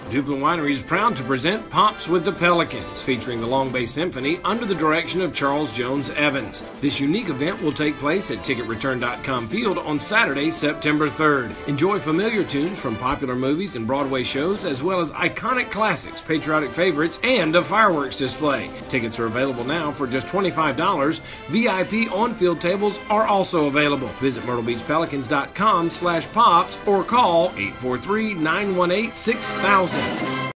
Duplin Winery is proud to present Pops with the Pelicans, featuring the Long Bay Symphony under the direction of Charles Jones Evans. This unique event will take place at TicketReturn.com Field on Saturday, September 3rd. Enjoy familiar tunes from popular movies and Broadway shows, as well as iconic classics, patriotic favorites, and a fireworks display. Tickets are available now for just $25. VIP on-field tables are also available. Visit MyrtleBeachPelicans.com/pops or call 843-918-6000.